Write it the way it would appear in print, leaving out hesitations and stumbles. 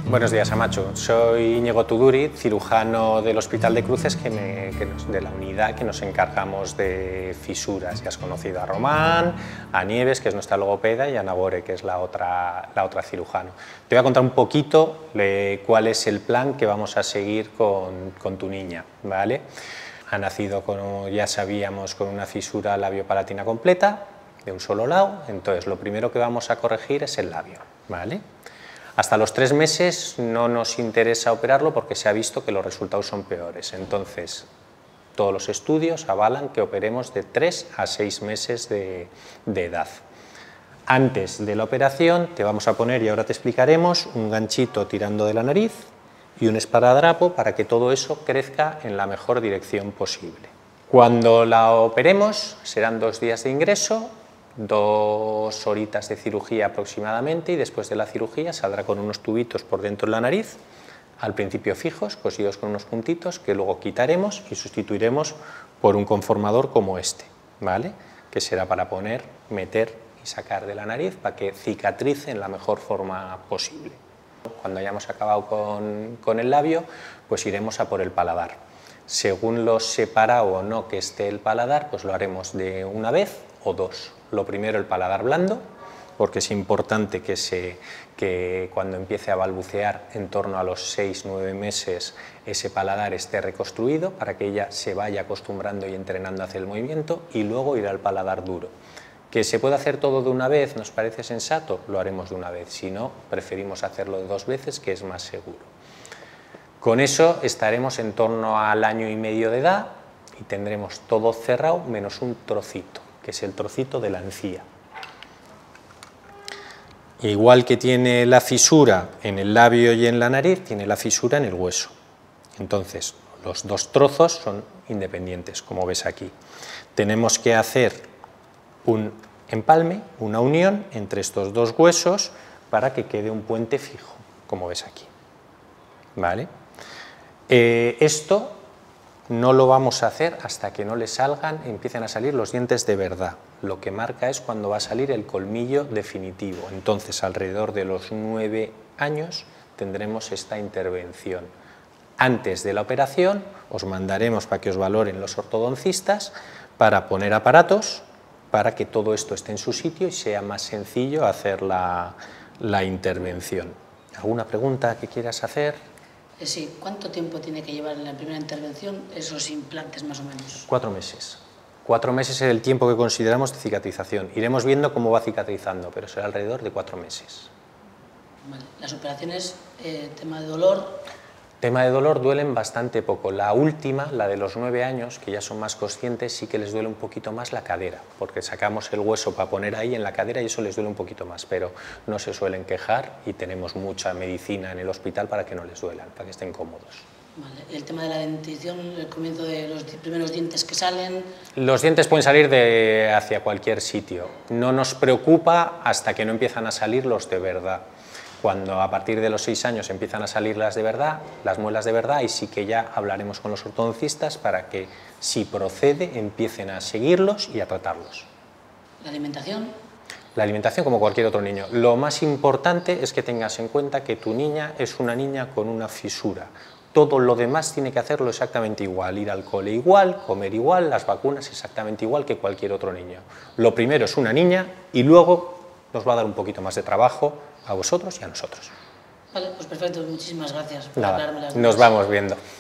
Buenos días, Amacho. Soy Íñigo Tuduri, cirujano del Hospital de Cruces, de la unidad que nos encargamos de fisuras. Ya has conocido a Román, a Nieves, que es nuestra logopeda, y a Nagore, que es la otra cirujano. Te voy a contar un poquito de cuál es el plan que vamos a seguir con tu niña, ¿vale? Ha nacido, como ya sabíamos, con una fisura labiopalatina completa, de un solo lado. Entonces, lo primero que vamos a corregir es el labio, ¿vale? Hasta los 3 meses no nos interesa operarlo porque se ha visto que los resultados son peores. Entonces, todos los estudios avalan que operemos de 3 a 6 meses de edad. Antes de la operación te vamos a poner, y ahora te explicaremos, un ganchito tirando de la nariz y un esparadrapo para que todo eso crezca en la mejor dirección posible. Cuando la operemos serán 2 días de ingreso, 2 horitas de cirugía aproximadamente, y después de la cirugía saldrá con unos tubitos por dentro de la nariz, al principio fijos, cosidos con unos puntitos, que luego quitaremos y sustituiremos por un conformador como este, ¿vale? Que será para poner, meter y sacar de la nariz para que cicatrice en la mejor forma posible. Cuando hayamos acabado con el labio, pues iremos a por el paladar. Según lo separado o no que esté el paladar, pues lo haremos de una vez o 2. Lo primero, el paladar blando, porque es importante que cuando empiece a balbucear en torno a los 6-9 meses ese paladar esté reconstruido para que ella se vaya acostumbrando y entrenando hacia el movimiento, y luego ir al paladar duro. ¿Que se puede hacer todo de una vez? ¿Nos parece sensato? Lo haremos de una vez. Si no, preferimos hacerlo de 2 veces, que es más seguro. Con eso estaremos en torno al 1 año y medio de edad y tendremos todo cerrado menos un trocito, que es el trocito de la encía. Igual que tiene la fisura en el labio y en la nariz, tiene la fisura en el hueso. Entonces, los 2 trozos son independientes, como ves aquí. Tenemos que hacer un empalme, una unión entre estos 2 huesos para que quede un puente fijo, como ves aquí, ¿vale? Esto no lo vamos a hacer hasta que no le empiecen a salir los dientes de verdad. Lo que marca es cuando va a salir el colmillo definitivo. Entonces, alrededor de los 9 años tendremos esta intervención. Antes de la operación os mandaremos para que os valoren los ortodoncistas para poner aparatos para que todo esto esté en su sitio y sea más sencillo hacer la intervención. ¿Alguna pregunta que quieras hacer? Sí, ¿cuánto tiempo tiene que llevar en la primera intervención esos implantes más o menos? 4 meses. 4 meses es el tiempo que consideramos de cicatrización. Iremos viendo cómo va cicatrizando, pero será alrededor de 4 meses. Vale. Las operaciones, tema de dolor. Tema de dolor, duelen bastante poco. La última, la de los 9 años, que ya son más conscientes, sí que les duele un poquito más la cadera, porque sacamos el hueso para poner ahí en la cadera y eso les duele un poquito más, pero no se suelen quejar y tenemos mucha medicina en el hospital para que no les duelan, para que estén cómodos. Vale. El tema de la dentición, el comienzo de los primeros dientes que salen. Los dientes pueden salir hacia cualquier sitio. No nos preocupa hasta que no empiezan a salir los de verdad. Cuando a partir de los 6 años empiezan a salir las de verdad, las muelas de verdad, y sí que ya hablaremos con los ortodoncistas para que, si procede, empiecen a seguirlos y a tratarlos. ¿La alimentación? La alimentación, como cualquier otro niño. Lo más importante es que tengas en cuenta que tu niña es una niña con una fisura. Todo lo demás tiene que hacerlo exactamente igual, ir al cole igual, comer igual, las vacunas exactamente igual que cualquier otro niño. Lo primero es una niña y luego nos va a dar un poquito más de trabajo a vosotros y a nosotros. Vale, pues perfecto, muchísimas gracias por Nada, aclararme las dudas. nos vamos viendo.